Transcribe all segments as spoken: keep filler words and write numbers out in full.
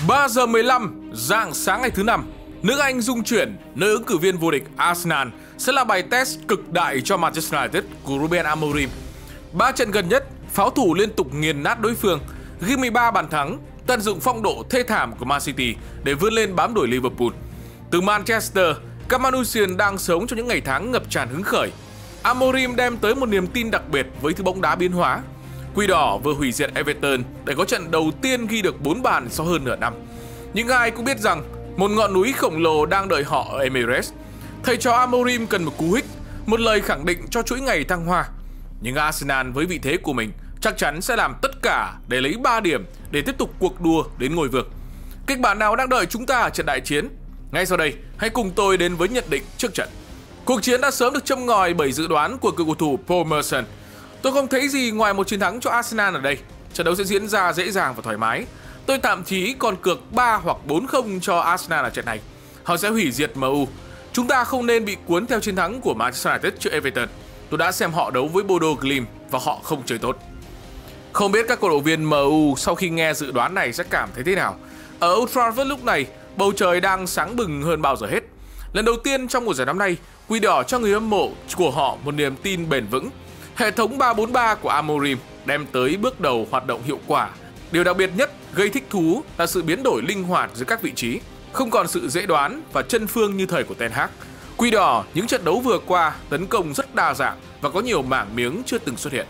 ba giờ mười lăm rạng sáng ngày thứ năm, nước Anh rung chuyển, nơi ứng cử viên vô địch Arsenal sẽ là bài test cực đại cho Manchester United của Ruben Amorim. Ba trận gần nhất, pháo thủ liên tục nghiền nát đối phương, ghi mười ba bàn thắng, tận dụng phong độ thê thảm của Man City để vươn lên bám đuổi Liverpool. Từ Manchester, các Manusian đang sống trong những ngày tháng ngập tràn hứng khởi. Amorim đem tới một niềm tin đặc biệt với thứ bóng đá biến hóa. Quỷ đỏ vừa hủy diệt Everton để có trận đầu tiên ghi được bốn bàn sau hơn nửa năm. Nhưng ai cũng biết rằng một ngọn núi khổng lồ đang đợi họ ở Emirates. Thầy trò Amorim cần một cú hích, một lời khẳng định cho chuỗi ngày thăng hoa. Nhưng Arsenal với vị thế của mình chắc chắn sẽ làm tất cả để lấy ba điểm để tiếp tục cuộc đua đến ngôi vương. Kịch bản nào đang đợi chúng ta ở trận đại chiến? Ngay sau đây, hãy cùng tôi đến với nhận định trước trận. Cuộc chiến đã sớm được châm ngòi bởi dự đoán của cựu cầu thủ Paul Merson. Tôi không thấy gì ngoài một chiến thắng cho Arsenal ở đây. Trận đấu sẽ diễn ra dễ dàng và thoải mái. Tôi tạm chí còn cược ba hoặc bốn không cho Arsenal ở trận này. Họ sẽ hủy diệt em u. Chúng ta không nên bị cuốn theo chiến thắng của Manchester United trước Everton. Tôi đã xem họ đấu với Bodo Glimt và họ không chơi tốt. Không biết các cổ động viên em u sau khi nghe dự đoán này sẽ cảm thấy thế nào. Ở Old Trafford lúc này, bầu trời đang sáng bừng hơn bao giờ hết. Lần đầu tiên trong mùa giải năm nay, Quỷ đỏ cho người hâm mộ của họ một niềm tin bền vững. Hệ thống ba bốn ba của Amorim đem tới bước đầu hoạt động hiệu quả. Điều đặc biệt nhất gây thích thú là sự biến đổi linh hoạt giữa các vị trí, không còn sự dễ đoán và chân phương như thời của Ten Hag. Quỷ đỏ những trận đấu vừa qua tấn công rất đa dạng và có nhiều mảng miếng chưa từng xuất hiện.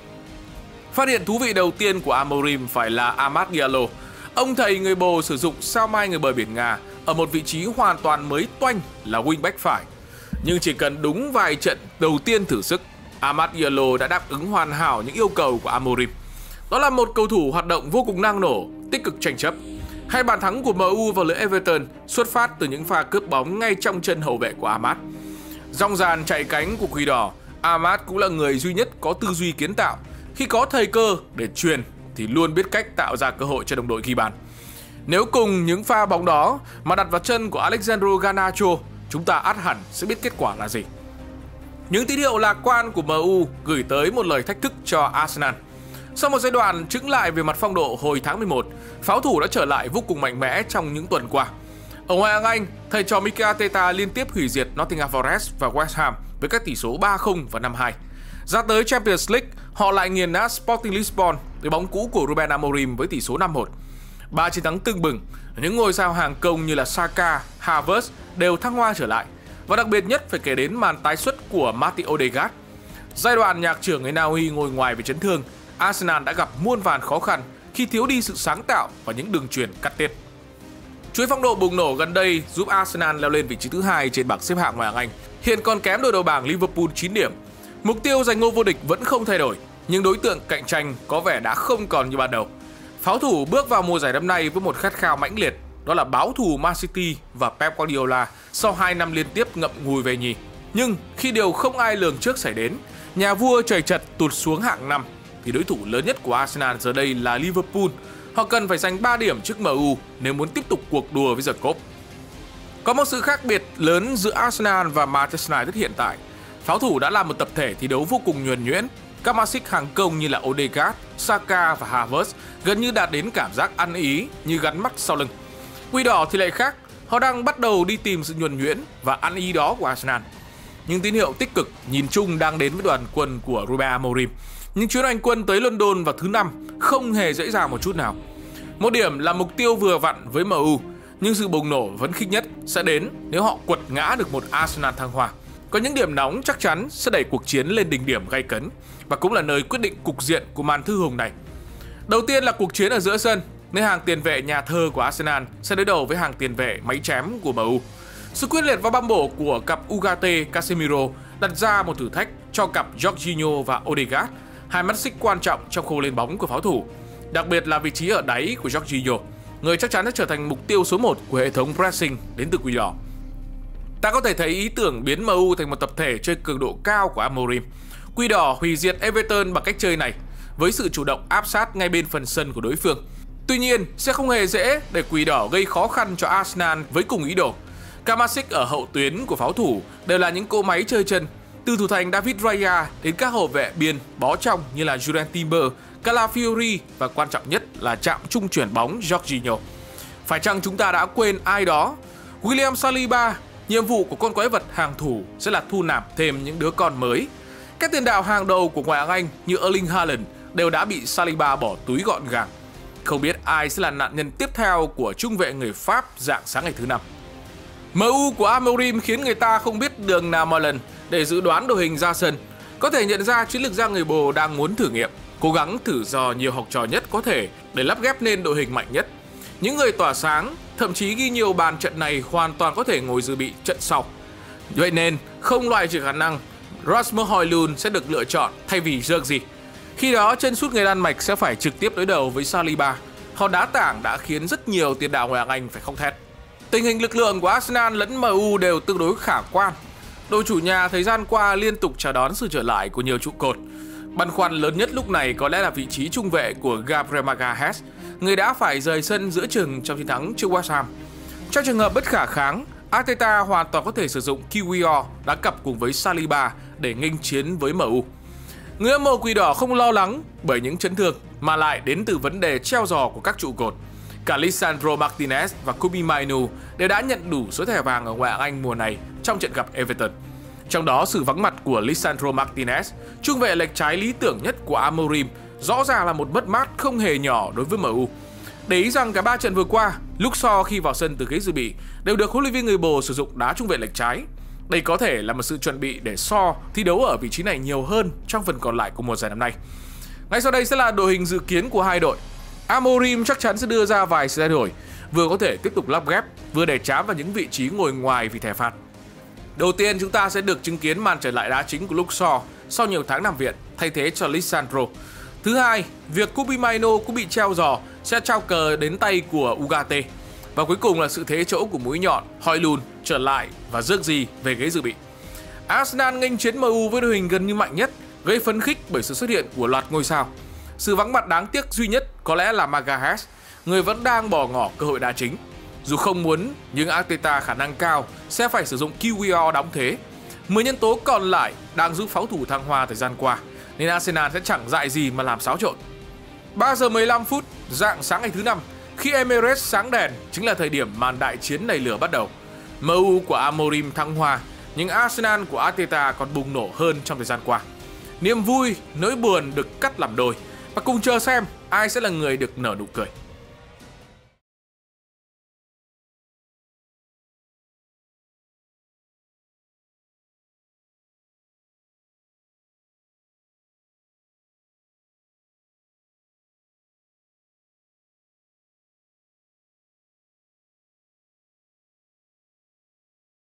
Phát hiện thú vị đầu tiên của Amorim phải là Amad Diallo. Ông thầy người bồ sử dụng sao mai người bờ biển Nga ở một vị trí hoàn toàn mới toanh là wingback phải. Nhưng chỉ cần đúng vài trận đầu tiên thử sức, Amad Diallo đã đáp ứng hoàn hảo những yêu cầu của Amorim. Đó là một cầu thủ hoạt động vô cùng năng nổ, tích cực tranh chấp. Hai bàn thắng của em u vào lưới Everton xuất phát từ những pha cướp bóng ngay trong chân hậu vệ của Amad. Dòng dàn chạy cánh của Quỷ đỏ, Amad cũng là người duy nhất có tư duy kiến tạo. Khi có thời cơ để truyền thì luôn biết cách tạo ra cơ hội cho đồng đội ghi bàn. Nếu cùng những pha bóng đó mà đặt vào chân của Alexandro Garnacho, chúng ta ắt hẳn sẽ biết kết quả là gì. Những tín hiệu lạc quan của em u gửi tới một lời thách thức cho Arsenal. Sau một giai đoạn chững lại về mặt phong độ hồi tháng mười một, pháo thủ đã trở lại vô cùng mạnh mẽ trong những tuần qua. Ở Ngoại hạng Anh, thầy trò Mikel Arteta liên tiếp hủy diệt Nottingham Forest và West Ham với các tỷ số ba không và năm hai. Ra tới Champions League, họ lại nghiền nát Sporting Lisbon với bóng cũ của Ruben Amorim với tỷ số năm một. Ba chiến thắng tưng bừng, những ngôi sao hàng công như là Saka, Havertz đều thăng hoa trở lại. Và đặc biệt nhất phải kể đến màn tái xuất của Martin Odegaard. Giai đoạn nhạc trưởng người Na Uy ngồi ngoài vì chấn thương, Arsenal đã gặp muôn vàn khó khăn khi thiếu đi sự sáng tạo và những đường chuyền cắt tiết. Chuỗi phong độ bùng nổ gần đây giúp Arsenal leo lên vị trí thứ hai trên bảng xếp hạng Ngoại hạng Anh. Hiện còn kém đội đầu bảng Liverpool chín điểm. Mục tiêu giành ngôi vô địch vẫn không thay đổi, nhưng đối tượng cạnh tranh có vẻ đã không còn như ban đầu. Pháo thủ bước vào mùa giải năm nay với một khát khao mãnh liệt, đó là báo thù Man City và Pep Guardiola sau hai năm liên tiếp ngậm ngùi về nhì. Nhưng khi điều không ai lường trước xảy đến, nhà vua trời chật tụt xuống hạng năm, thì đối thủ lớn nhất của Arsenal giờ đây là Liverpool. Họ cần phải giành ba điểm trước em u nếu muốn tiếp tục cuộc đua với The Cop. Có một sự khác biệt lớn giữa Arsenal và Manchester United hiện tại. Pháo thủ đã là một tập thể thi đấu vô cùng nhuần nhuyễn. Các mã xích hàng công như là Odegaard, Saka và Havertz gần như đạt đến cảm giác ăn ý như gắn mắt sau lưng. Quỷ đỏ thì lại khác, họ đang bắt đầu đi tìm sự nhuần nhuyễn và ăn ý đó của Arsenal. Những tín hiệu tích cực nhìn chung đang đến với đoàn quân của Ruben Amorim. Nhưng chuyến hành quân tới London vào thứ năm không hề dễ dàng một chút nào. Một điểm là mục tiêu vừa vặn với em u, nhưng sự bùng nổ vấn khích nhất sẽ đến nếu họ quật ngã được một Arsenal thăng hoa. Có những điểm nóng chắc chắn sẽ đẩy cuộc chiến lên đỉnh điểm gay cấn và cũng là nơi quyết định cục diện của màn thư hùng này. Đầu tiên là cuộc chiến ở giữa sân, nơi hàng tiền vệ nhà thơ của Arsenal sẽ đối đầu với hàng tiền vệ máy chém của em u. Sự quyết liệt và băm bổ của cặp Ugarte Casemiro đặt ra một thử thách cho cặp Jorginho và Odegaard, hai mắt xích quan trọng trong khâu lên bóng của pháo thủ, đặc biệt là vị trí ở đáy của Jorginho, người chắc chắn sẽ trở thành mục tiêu số một của hệ thống pressing đến từ Quỷ đỏ. Ta có thể thấy ý tưởng biến em u thành một tập thể chơi cường độ cao của Amorim. Quỷ đỏ hủy diệt Everton bằng cách chơi này, với sự chủ động áp sát ngay bên phần sân của đối phương. Tuy nhiên, sẽ không hề dễ để Quỷ đỏ gây khó khăn cho Arsenal với cùng ý đồ. Các mã xích ở hậu tuyến của pháo thủ đều là những cỗ máy chơi chân, từ thủ thành David Raya đến các hậu vệ biên bó trong như là Julian Timber, Calafiori và quan trọng nhất là chạm trung chuyển bóng Jorginho. Phải chăng chúng ta đã quên ai đó? William Saliba, nhiệm vụ của con quái vật hàng thủ sẽ là thu nạp thêm những đứa con mới. Các tiền đạo hàng đầu của ngoại hạng Anh như Erling Haaland đều đã bị Saliba bỏ túi gọn gàng. Không biết ai sẽ là nạn nhân tiếp theo của trung vệ người Pháp rạng sáng ngày thứ năm. em u của Amorim khiến người ta không biết đường nào mà lần để dự đoán đội hình ra sân. Có thể nhận ra chiến lược gia người Bồ đang muốn thử nghiệm, cố gắng thử dò nhiều học trò nhất có thể để lắp ghép nên đội hình mạnh nhất. Những người tỏa sáng, thậm chí ghi nhiều bàn trận này hoàn toàn có thể ngồi dự bị trận sau. Vậy nên, không loại trừ khả năng Rasmus Højlund sẽ được lựa chọn thay vì Zirkzee. Khi đó, chân sút người Đan Mạch sẽ phải trực tiếp đối đầu với Saliba. Hòn đá tảng đã khiến rất nhiều tiền đạo ngoại hạng Anh phải khóc thét. Tình hình lực lượng của Arsenal lẫn em u đều tương đối khả quan. Đội chủ nhà thời gian qua liên tục chào đón sự trở lại của nhiều trụ cột. Băn khoăn lớn nhất lúc này có lẽ là vị trí trung vệ của Gabriel Magalhaes, người đã phải rời sân giữa chừng trong chiến thắng trước West Ham. Trong trường hợp bất khả kháng, Arteta hoàn toàn có thể sử dụng Kiwior đá cặp cùng với Saliba để nghênh chiến với em u. Người hâm mộ Quỷ Đỏ không lo lắng bởi những chấn thương mà lại đến từ vấn đề treo giò của các trụ cột. Cả Lisandro Martinez và Kobbie Mainoo đều đã nhận đủ số thẻ vàng ở ngoại hạng Anh mùa này trong trận gặp Everton. Trong đó, sự vắng mặt của Lisandro Martinez, trung vệ lệch trái lý tưởng nhất của Amorim, rõ ràng là một mất mát không hề nhỏ đối với em u. Để ý rằng cả ba trận vừa qua, Luke Shaw khi vào sân từ ghế dự bị đều được huấn luyện viên người Bồ sử dụng đá trung vệ lệch trái. Đây có thể là một sự chuẩn bị để Shaw thi đấu ở vị trí này nhiều hơn trong phần còn lại của mùa giải năm nay. Ngay sau đây sẽ là đội hình dự kiến của hai đội. Amorim chắc chắn sẽ đưa ra vài sự thay đổi, vừa có thể tiếp tục lắp ghép, vừa để chám vào những vị trí ngồi ngoài vì thẻ phạt. Đầu tiên, chúng ta sẽ được chứng kiến màn trở lại đá chính của Luke Shaw sau nhiều tháng nằm viện, thay thế cho Lisandro. Thứ hai, việc Kobbie Mainoo cũng bị treo giò sẽ trao cờ đến tay của Ugarte. Và cuối cùng là sự thế chỗ của mũi nhọn Højlund trở lại và Zirkzee về ghế dự bị. Arsenal nghênh chiến em u với đội hình gần như mạnh nhất, gây phấn khích bởi sự xuất hiện của loạt ngôi sao. Sự vắng mặt đáng tiếc duy nhất có lẽ là Magalhaes, người vẫn đang bỏ ngỏ cơ hội đá chính. Dù không muốn, nhưng Arteta khả năng cao sẽ phải sử dụng Kiwior đóng thế. mười nhân tố còn lại đang giúp pháo thủ thăng hoa thời gian qua, nên Arsenal sẽ chẳng dại gì mà làm xáo trộn. ba giờ mười lăm phút rạng sáng ngày thứ năm, khi Emirates sáng đèn chính là thời điểm màn đại chiến nảy lửa bắt đầu. em u của Amorim thăng hoa, nhưng Arsenal của Arteta còn bùng nổ hơn trong thời gian qua. Niềm vui, nỗi buồn được cắt làm đôi, và cùng chờ xem ai sẽ là người được nở nụ cười.